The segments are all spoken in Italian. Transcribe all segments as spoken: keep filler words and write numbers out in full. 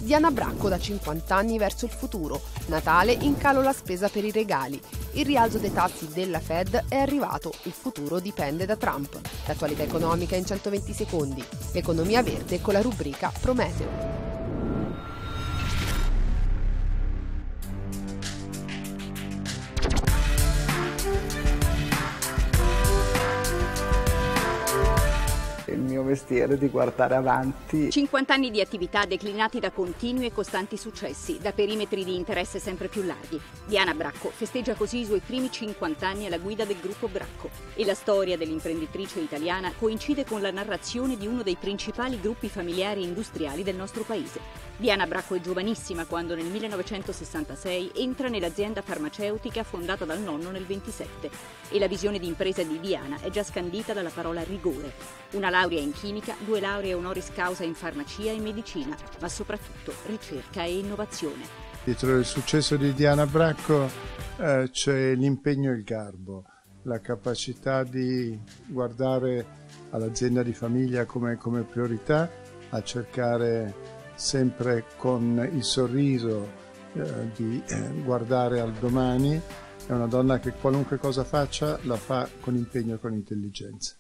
Diana Bracco da cinquanta anni verso il futuro. Natale, in calo la spesa per i regali. Il rialzo dei tassi della Fed è arrivato, il futuro dipende da Trump. L'attualità economica in centoventi secondi. L'economia verde con la rubrica Prometeo. Il mio mestiere di guardare avanti. cinquanta anni di attività declinati da continui e costanti successi, da perimetri di interesse sempre più larghi. Diana Bracco festeggia così i suoi primi cinquanta anni alla guida del gruppo Bracco e la storia dell'imprenditrice italiana coincide con la narrazione di uno dei principali gruppi familiari industriali del nostro paese. Diana Bracco è giovanissima quando nel millenovecentosessantasei entra nell'azienda farmaceutica fondata dal nonno nel ventisette e la visione di impresa di Diana è già scandita dalla parola rigore. Una laurea in chimica, due lauree honoris causa in farmacia e medicina, ma soprattutto ricerca e innovazione. Dietro il successo di Diana Bracco eh, c'è l'impegno e il garbo, la capacità di guardare all'azienda di famiglia come, come priorità, a cercare sempre con il sorriso eh, di eh, guardare al domani. È una donna che qualunque cosa faccia la fa con impegno e con intelligenza.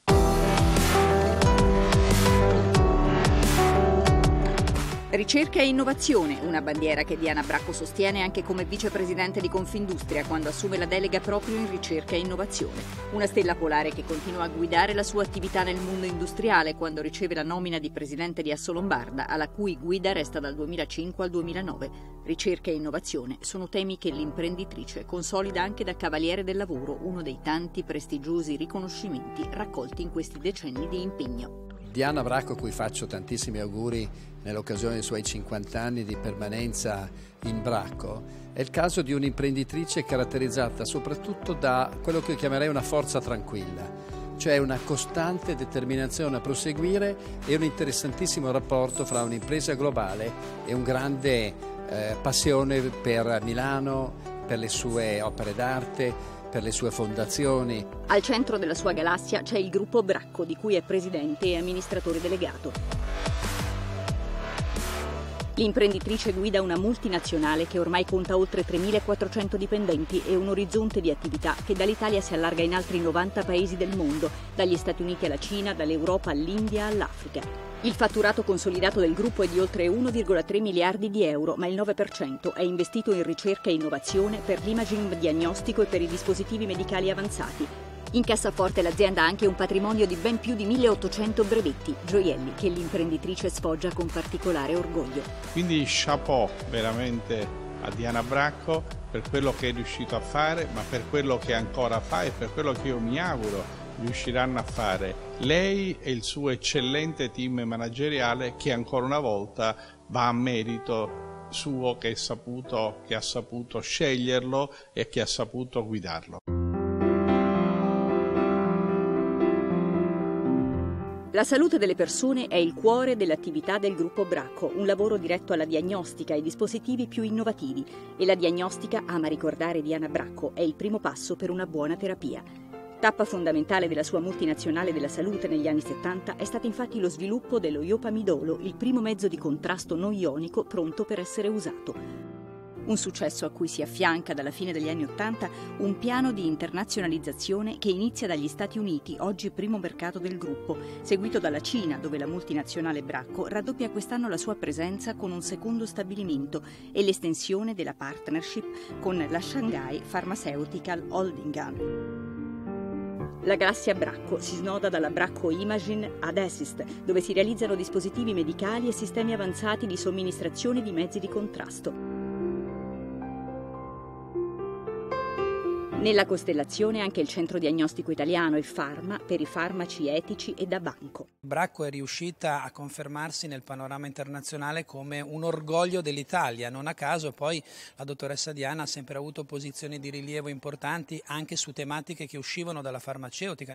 Ricerca e innovazione, una bandiera che Diana Bracco sostiene anche come vicepresidente di Confindustria quando assume la delega proprio in ricerca e innovazione. Una stella polare che continua a guidare la sua attività nel mondo industriale quando riceve la nomina di presidente di Assolombarda, alla cui guida resta dal duemilacinque al duemilanove. Ricerca e innovazione sono temi che l'imprenditrice consolida anche da Cavaliere del Lavoro, uno dei tanti prestigiosi riconoscimenti raccolti in questi decenni di impegno. Diana Bracco, a cui faccio tantissimi auguri nell'occasione dei suoi cinquanta anni di permanenza in Bracco, è il caso di un'imprenditrice caratterizzata soprattutto da quello che io chiamerei una forza tranquilla, cioè una costante determinazione a proseguire e un interessantissimo rapporto fra un'impresa globale e un grande eh, passione per Milano, per le sue opere d'arte, per le sue fondazioni. Al centro della sua galassia c'è il gruppo Bracco, di cui è presidente e amministratore delegato. L'imprenditrice guida una multinazionale che ormai conta oltre tremilaquattrocento dipendenti e un orizzonte di attività che dall'Italia si allarga in altri novanta paesi del mondo, dagli Stati Uniti alla Cina, dall'Europa all'India all'Africa. Il fatturato consolidato del gruppo è di oltre uno virgola tre miliardi di euro, ma il nove per cento è investito in ricerca e innovazione per l'imaging diagnostico e per i dispositivi medicali avanzati. In cassaforte l'azienda ha anche un patrimonio di ben più di milleottocento brevetti, gioielli che l'imprenditrice sfoggia con particolare orgoglio. Quindi chapeau veramente a Diana Bracco per quello che è riuscito a fare, ma per quello che ancora fa e per quello che io mi auguro riusciranno a fare lei e il suo eccellente team manageriale, che ancora una volta va a merito suo, che, è saputo, che ha saputo sceglierlo e che ha saputo guidarlo. La salute delle persone è il cuore dell'attività del gruppo Bracco, un lavoro diretto alla diagnostica e dispositivi più innovativi. E la diagnostica, ama ricordare Diana Bracco, è il primo passo per una buona terapia. Tappa fondamentale della sua multinazionale della salute negli anni settanta è stato infatti lo sviluppo dello iopamidolo, il primo mezzo di contrasto non ionico pronto per essere usato. Un successo a cui si affianca dalla fine degli anni Ottanta un piano di internazionalizzazione che inizia dagli Stati Uniti, oggi primo mercato del gruppo, seguito dalla Cina, dove la multinazionale Bracco raddoppia quest'anno la sua presenza con un secondo stabilimento e l'estensione della partnership con la Shanghai Pharmaceutical Holding. La galassia Bracco si snoda dalla Bracco Imaging ad Assist, dove si realizzano dispositivi medicali e sistemi avanzati di somministrazione di mezzi di contrasto. Nella costellazione anche il centro diagnostico italiano, il Pharma, per i farmaci etici e da banco. Bracco è riuscita a confermarsi nel panorama internazionale come un orgoglio dell'Italia. Non a caso poi la dottoressa Diana ha sempre avuto posizioni di rilievo importanti anche su tematiche che uscivano dalla farmaceutica.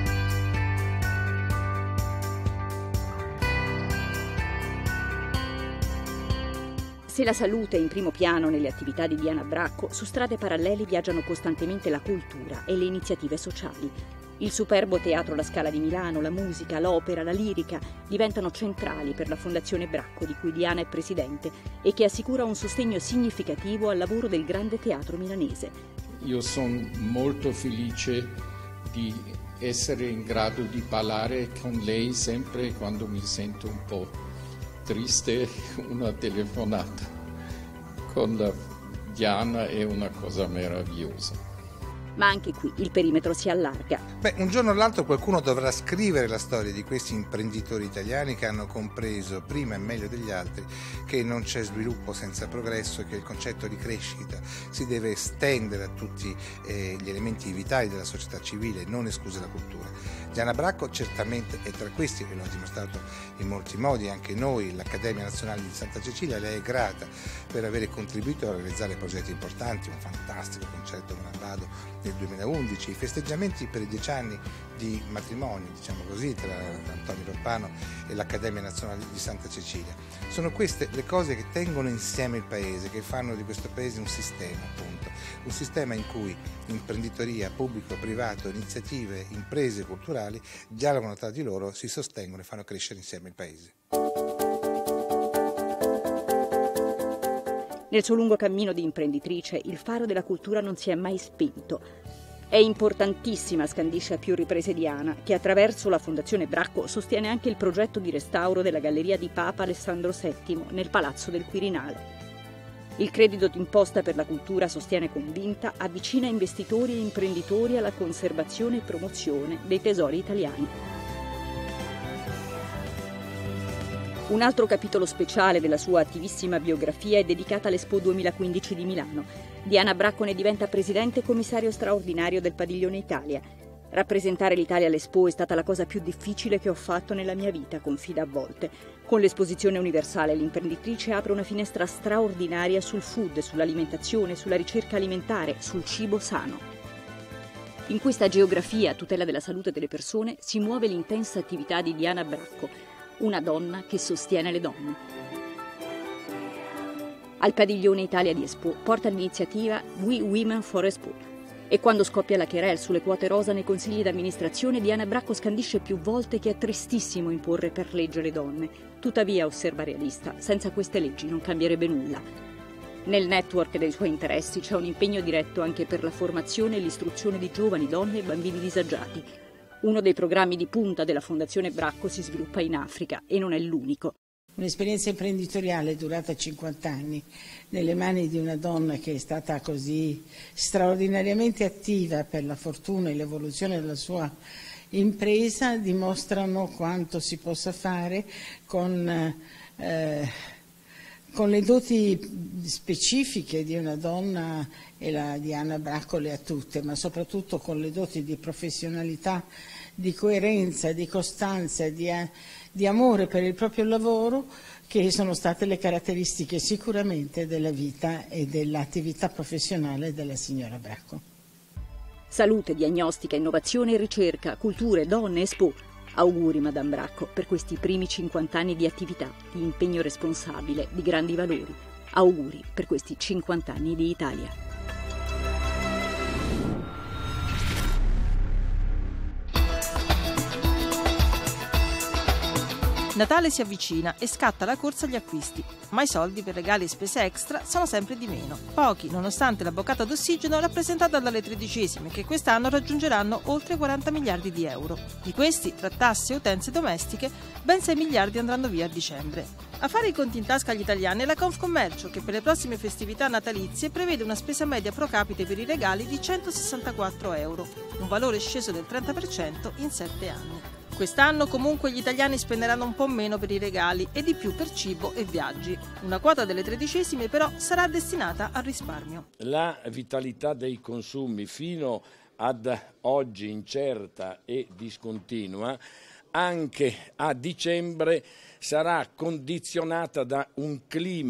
Se la salute è in primo piano nelle attività di Diana Bracco, su strade parallele viaggiano costantemente la cultura e le iniziative sociali. Il superbo Teatro La Scala di Milano, la musica, l'opera, la lirica diventano centrali per la Fondazione Bracco, di cui Diana è presidente, e che assicura un sostegno significativo al lavoro del grande teatro milanese. Io sono molto felice di essere in grado di parlare con lei sempre quando mi sento un po' triste. Una telefonata con la Diana è una cosa meravigliosa. Ma anche qui il perimetro si allarga. Beh, un giorno o l'altro qualcuno dovrà scrivere la storia di questi imprenditori italiani che hanno compreso, prima e meglio degli altri, che non c'è sviluppo senza progresso e che il concetto di crescita si deve estendere a tutti eh, gli elementi vitali della società civile, non esclusa la cultura. Diana Bracco certamente è tra questi, e lo ha dimostrato in molti modi anche noi, l'Accademia Nazionale di Santa Cecilia le è grata per aver contribuito a realizzare progetti importanti, un fantastico concerto con Abbado nel duemilaundici, i festeggiamenti per i dieci anni di matrimonio, diciamo così, tra Antonio Loppano e l'Accademia Nazionale di Santa Cecilia. Sono queste le cose che tengono insieme il paese, che fanno di questo paese un sistema, appunto, un sistema in cui imprenditoria, pubblico, privato, iniziative, imprese culturali dialogano tra di loro, si sostengono e fanno crescere insieme il paese. Nel suo lungo cammino di imprenditrice, il faro della cultura non si è mai spento. È importantissima, scandisce a più riprese Diana, che attraverso la Fondazione Bracco sostiene anche il progetto di restauro della Galleria di Papa Alessandro settimo nel Palazzo del Quirinale. Il credito d'imposta per la cultura, sostiene convinta, avvicina investitori e imprenditori alla conservazione e promozione dei tesori italiani. Un altro capitolo speciale della sua attivissima biografia è dedicata all'Expo duemilaquindici di Milano. Diana Bracco ne diventa presidente e commissario straordinario del Padiglione Italia. Rappresentare l'Italia all'Expo è stata la cosa più difficile che ho fatto nella mia vita, confida a volte. Con l'esposizione universale l'imprenditrice apre una finestra straordinaria sul food, sull'alimentazione, sulla ricerca alimentare, sul cibo sano. In questa geografia a tutela della salute delle persone si muove l'intensa attività di Diana Bracco, una donna che sostiene le donne. Al Padiglione Italia di Expo porta l'iniziativa We Women for Expo e quando scoppia la querel sulle quote rosa nei consigli d'amministrazione, Diana Bracco scandisce più volte che è tristissimo imporre per legge le donne. Tuttavia, osserva realista, senza queste leggi non cambierebbe nulla. Nel network dei suoi interessi c'è un impegno diretto anche per la formazione e l'istruzione di giovani, donne e bambini disagiati. Uno dei programmi di punta della Fondazione Bracco si sviluppa in Africa e non è l'unico. Un'esperienza imprenditoriale durata cinquanta anni nelle mani di una donna che è stata così straordinariamente attiva per la fortuna e l'evoluzione della sua impresa dimostrano quanto si possa fare con, eh, con le doti specifiche di una donna, e la Diana Bracco le ha tutte, ma soprattutto con le doti di professionalità, di coerenza, di costanza, di, di amore per il proprio lavoro, che sono state le caratteristiche sicuramente della vita e dell'attività professionale della signora Bracco. Salute, diagnostica, innovazione e ricerca, culture, donne, Expo. Auguri Madame Bracco per questi primi cinquanta anni di attività, di impegno responsabile, di grandi valori. Auguri per questi cinquanta anni di Italia. Natale si avvicina e scatta la corsa agli acquisti, ma i soldi per regali e spese extra sono sempre di meno. Pochi, nonostante la boccata d'ossigeno rappresentata dalle tredicesime, che quest'anno raggiungeranno oltre quaranta miliardi di euro. Di questi, tra tasse e utenze domestiche, ben sei miliardi andranno via a dicembre. A fare i conti in tasca agli italiani è la Confcommercio, che per le prossime festività natalizie prevede una spesa media pro capite per i regali di centosessantaquattro euro, un valore sceso del trenta per cento in sette anni. Quest'anno comunque gli italiani spenderanno un po' meno per i regali e di più per cibo e viaggi. Una quota delle tredicesime però sarà destinata al risparmio. La vitalità dei consumi fino ad oggi incerta e discontinua, anche a dicembre sarà condizionata da un clima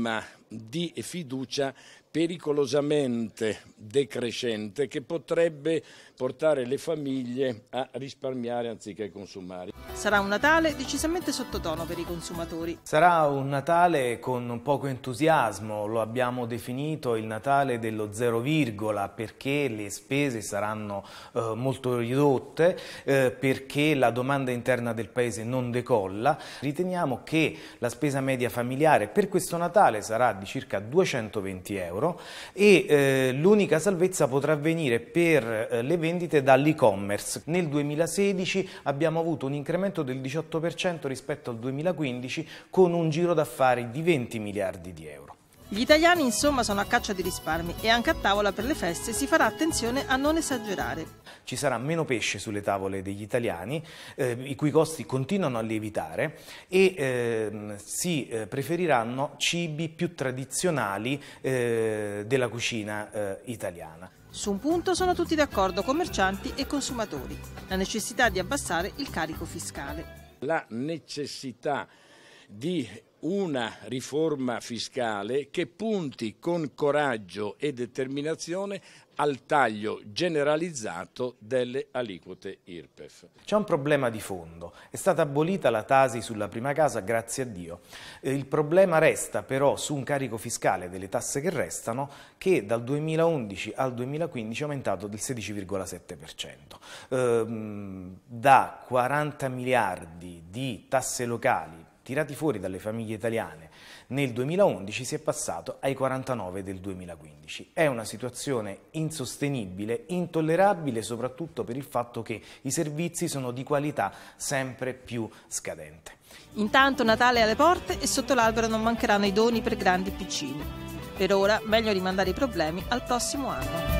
di fiducia pericolosamente decrescente che potrebbe portare le famiglie a risparmiare anziché consumare. Sarà un Natale decisamente sottotono per i consumatori. Sarà un Natale con poco entusiasmo, lo abbiamo definito il Natale dello zero virgola, perché le spese saranno eh, molto ridotte, eh, perché la domanda interna del Paese non decolla. Riteniamo che la spesa media familiare per questo Natale sarà di circa duecentoventi euro e eh, l'unica salvezza potrà venire per eh, le vendite dall'e-commerce. Nel duemilasedici abbiamo avuto un incremento del diciotto per cento rispetto al duemilaquindici con un giro d'affari di venti miliardi di euro. Gli italiani insomma sono a caccia di risparmi e anche a tavola per le feste si farà attenzione a non esagerare. Ci sarà meno pesce sulle tavole degli italiani, eh, i cui costi continuano a lievitare e eh, si eh, preferiranno cibi più tradizionali eh, della cucina eh, italiana. Su un punto sono tutti d'accordo, commercianti e consumatori: la necessità di abbassare il carico fiscale. La necessità di una riforma fiscale che punti con coraggio e determinazione al taglio generalizzato delle aliquote I R P E F. C'è un problema di fondo. È stata abolita la Tasi sulla prima casa, grazie a Dio. Il problema resta però su un carico fiscale delle tasse che restano, che dal duemilaundici al duemilaquindici è aumentato del sedici virgola sette per cento. Ehm, da quaranta miliardi di tasse locali tirati fuori dalle famiglie italiane nel duemilaundici si è passato ai quarantanove del duemilaquindici. È una situazione insostenibile, intollerabile, soprattutto per il fatto che i servizi sono di qualità sempre più scadente. Intanto Natale è alle porte e sotto l'albero non mancheranno i doni per grandi e piccini. Per ora meglio rimandare i problemi al prossimo anno.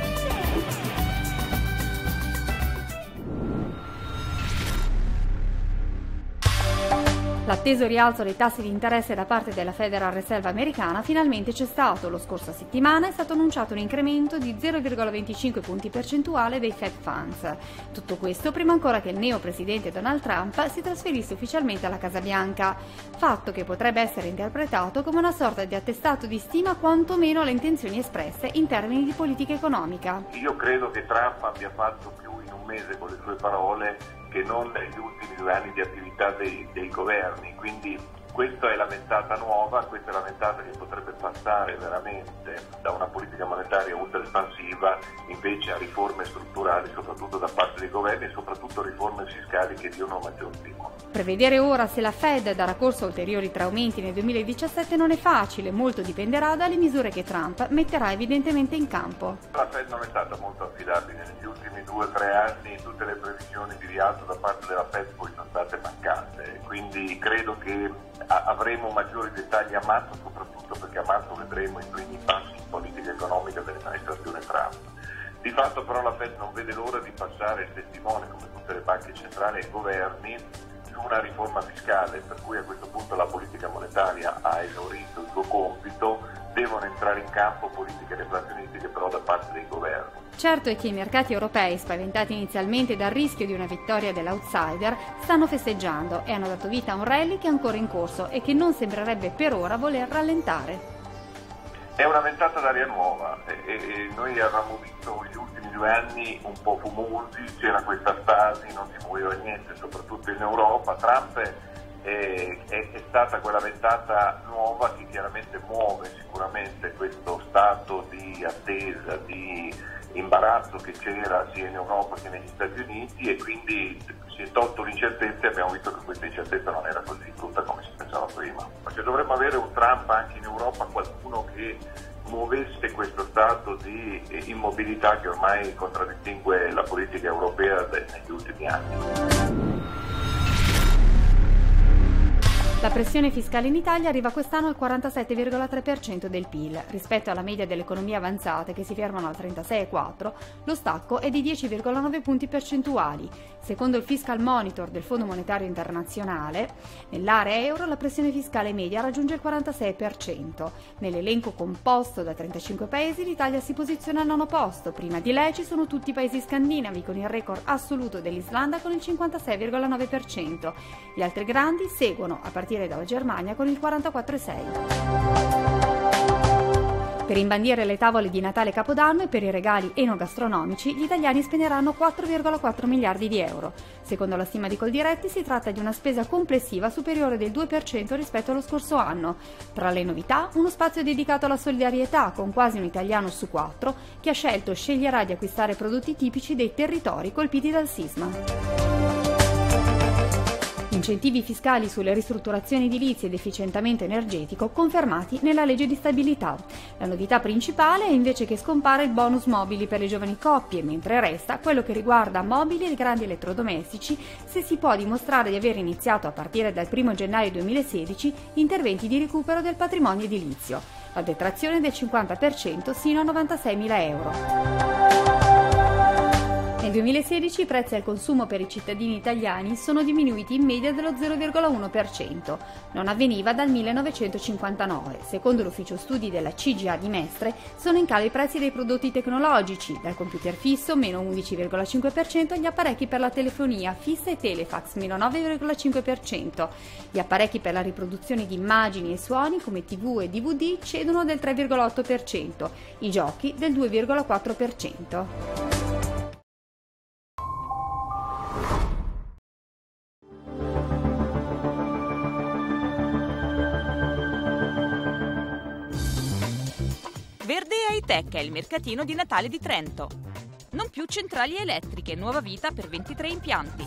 L'atteso rialzo dei tassi di interesse da parte della Federal Reserve americana finalmente c'è stato. Lo scorsa settimana è stato annunciato un incremento di zero virgola venticinque punti percentuali dei Fed Funds. Tutto questo prima ancora che il neopresidente Donald Trump si trasferisse ufficialmente alla Casa Bianca, fatto che potrebbe essere interpretato come una sorta di attestato di stima quantomeno alle intenzioni espresse in termini di politica economica. Io credo che Trump abbia fatto più in un mese con le sue parole che non negli ultimi due anni di attività dei, dei governi, quindi questa è la ventata nuova, questa è la ventata che potrebbe passare veramente da una politica monetaria ultra espansiva invece a riforme strutturali, soprattutto da parte dei governi e soprattutto riforme fiscali che diano maggior stimolo. Prevedere ora se la Fed darà corso a ulteriori tre aumenti nel duemiladiciassette non è facile, molto dipenderà dalle misure che Trump metterà evidentemente in campo. La Fed non è stata molto affidabile negli ultimi due o tre anni, tutte le previsioni di rialzo da parte della Fed poi sono state mancate, quindi credo che avremo maggiori dettagli a marzo, soprattutto perché a marzo vedremo i primi passi in politica economica dell'amministrazione Trump. Di fatto però la Fed non vede l'ora di passare il testimone, come tutte le banche centrali e i governi, su una riforma fiscale, per cui a questo punto la politica monetaria ha esaurito il suo compito, devono entrare in campo politiche deflazionistiche però da parte dei governi. Certo è che i mercati europei, spaventati inizialmente dal rischio di una vittoria dell'outsider, stanno festeggiando e hanno dato vita a un rally che è ancora in corso e che non sembrerebbe per ora voler rallentare. È una ventata d'aria nuova e, e noi avevamo visto gli ultimi due anni un po' fumosi, c'era questa stasi, non si muoveva niente, soprattutto in Europa. Trump è, è, è stata quella ventata nuova che chiaramente muove sicuramente questo stato di attesa, di imbarazzo che c'era sia in Europa che negli Stati Uniti e quindi si è tolto l'incertezza e abbiamo visto che questa incertezza non era così brutta come si pensava prima. Perché dovremmo avere un Trump anche in Europa, qualcuno che muovesse questo stato di immobilità che ormai contraddistingue la politica europea negli ultimi anni. La pressione fiscale in Italia arriva quest'anno al quarantasette virgola tre per cento del P I L. Rispetto alla media delle economie avanzate, che si fermano al trentasei virgola quattro, lo stacco è di dieci virgola nove punti percentuali. Secondo il Fiscal Monitor del Fondo Monetario Internazionale, nell'area euro la pressione fiscale media raggiunge il quarantasei per cento. Nell'elenco composto da trentacinque paesi l'Italia si posiziona al nono posto. Prima di lei ci sono tutti i paesi scandinavi, con il record assoluto dell'Islanda con il cinquantasei virgola nove per cento. Gli altri grandi seguono, a partire dalla Germania con il quarantaquattro virgola sei. Per imbandire le tavole di Natale e Capodanno e per i regali enogastronomici, gli italiani spenderanno quattro virgola quattro miliardi di euro. Secondo la stima di Coldiretti si tratta di una spesa complessiva superiore del due per cento rispetto allo scorso anno. Tra le novità, uno spazio dedicato alla solidarietà, con quasi un italiano su quattro che ha scelto o sceglierà di acquistare prodotti tipici dei territori colpiti dal sisma. Incentivi fiscali sulle ristrutturazioni edilizie ed efficientamento energetico confermati nella legge di stabilità. La novità principale è invece che scompare il bonus mobili per le giovani coppie, mentre resta quello che riguarda mobili e grandi elettrodomestici se si può dimostrare di aver iniziato a partire dal primo gennaio duemilasedici interventi di recupero del patrimonio edilizio. La detrazione del cinquanta per cento sino a novantaseimila euro. Nel duemilasedici i prezzi al consumo per i cittadini italiani sono diminuiti in media dello zero virgola uno per cento. Non avveniva dal millenovecentocinquantanove. Secondo l'ufficio studi della C G A di Mestre, sono in calo i prezzi dei prodotti tecnologici, dal computer fisso meno undici virgola cinque per cento agli apparecchi per la telefonia fissa e telefax meno nove virgola cinque per cento. Gli apparecchi per la riproduzione di immagini e suoni come tivù e D V D cedono del tre virgola otto per cento, i giochi del due virgola quattro per cento. Verde Hightech è il mercatino di Natale di Trento. Non più centrali elettriche, nuova vita per ventitré impianti.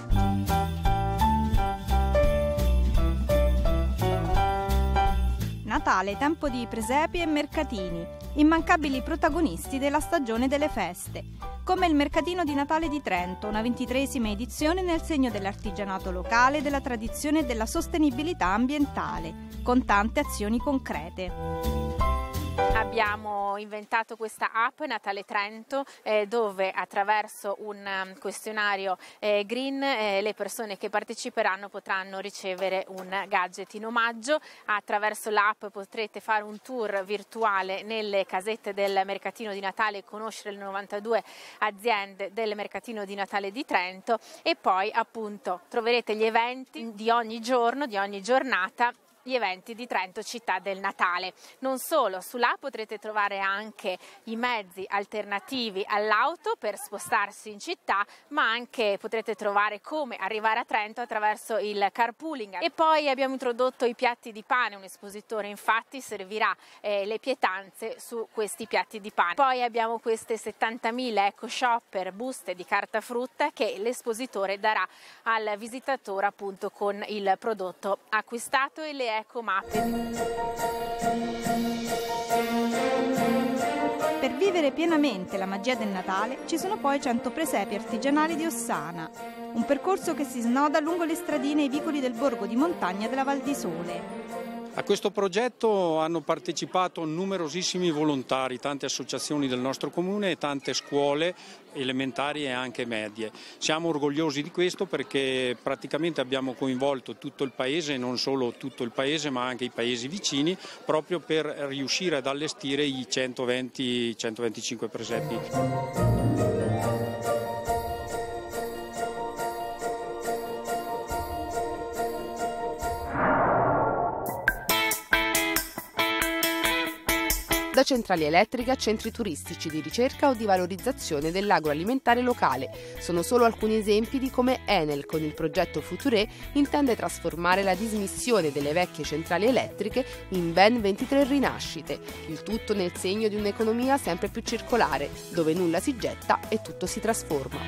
Natale, tempo di presepi e mercatini, immancabili protagonisti della stagione delle feste, come il Mercatino di Natale di Trento, una ventitreesima edizione nel segno dell'artigianato locale, della tradizione e della sostenibilità ambientale, con tante azioni concrete. Abbiamo inventato questa app Natale Trento eh, dove attraverso un um, questionario eh, green eh, le persone che parteciperanno potranno ricevere un gadget in omaggio. Attraverso l'app potrete fare un tour virtuale nelle casette del Mercatino di Natale e conoscere le novantadue aziende del Mercatino di Natale di Trento e poi appunto troverete gli eventi di ogni giorno, di ogni giornata, gli eventi di Trento Città del Natale. Non solo, sull'app potrete trovare anche i mezzi alternativi all'auto per spostarsi in città, ma anche potrete trovare come arrivare a Trento attraverso il carpooling. E poi abbiamo introdotto i piatti di pane, un espositore infatti servirà eh, le pietanze su questi piatti di pane. Poi abbiamo queste settantamila eco shopper buste di carta frutta che l'espositore darà al visitatore appunto con il prodotto acquistato e le ecomappe. Per vivere pienamente la magia del Natale ci sono poi cento presepi artigianali di Ossana, un percorso che si snoda lungo le stradine e i vicoli del borgo di montagna della Val di Sole. A questo progetto hanno partecipato numerosissimi volontari, tante associazioni del nostro comune e tante scuole elementari e anche medie. Siamo orgogliosi di questo perché praticamente abbiamo coinvolto tutto il paese, e non solo tutto il paese ma anche i paesi vicini, proprio per riuscire ad allestire i centoventi centoventicinque presepi. Da centrali elettriche a centri turistici di ricerca o di valorizzazione dell'agroalimentare locale. Sono solo alcuni esempi di come Enel, con il progetto Future, intende trasformare la dismissione delle vecchie centrali elettriche in ben ventitré rinascite. Il tutto nel segno di un'economia sempre più circolare, dove nulla si getta e tutto si trasforma.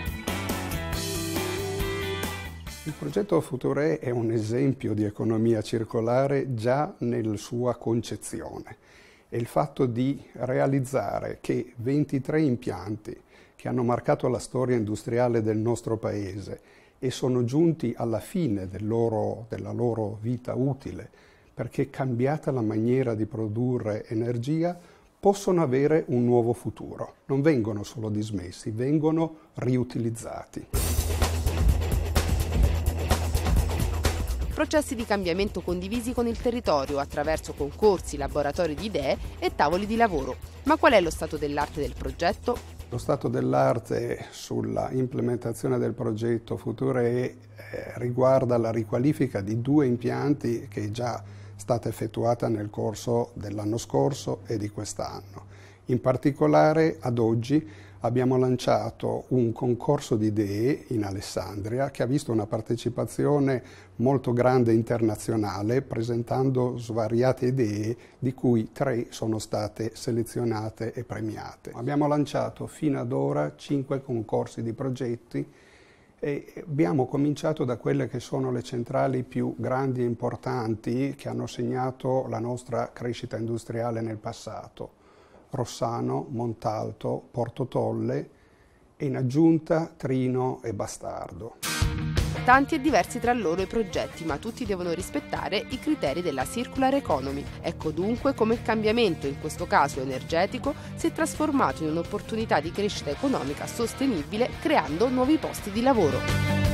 Il progetto Future è un esempio di economia circolare già nella sua concezione. E il fatto di realizzare che ventitré impianti che hanno marcato la storia industriale del nostro paese e sono giunti alla fine del loro, della loro vita utile perché è cambiata la maniera di produrre energia, possono avere un nuovo futuro. Non vengono solo dismessi, vengono riutilizzati. Processi di cambiamento condivisi con il territorio attraverso concorsi, laboratori di idee e tavoli di lavoro. Ma qual è lo stato dell'arte del progetto? Lo stato dell'arte sulla implementazione del progetto Future eh, riguarda la riqualifica di due impianti che già stata effettuata nel corso dell'anno scorso e di quest'anno. In particolare, ad oggi, abbiamo lanciato un concorso di idee in Alessandria che ha visto una partecipazione molto grande internazionale, presentando svariate idee, di cui tre sono state selezionate e premiate. Abbiamo lanciato fino ad ora cinque concorsi di progetti e abbiamo cominciato da quelle che sono le centrali più grandi e importanti che hanno segnato la nostra crescita industriale nel passato: Rossano, Montalto, Porto Tolle e in aggiunta Trino e Bastardo. Tanti e diversi tra loro i progetti, ma tutti devono rispettare i criteri della circular economy. Ecco dunque come il cambiamento, in questo caso energetico, si è trasformato in un'opportunità di crescita economica sostenibile, creando nuovi posti di lavoro.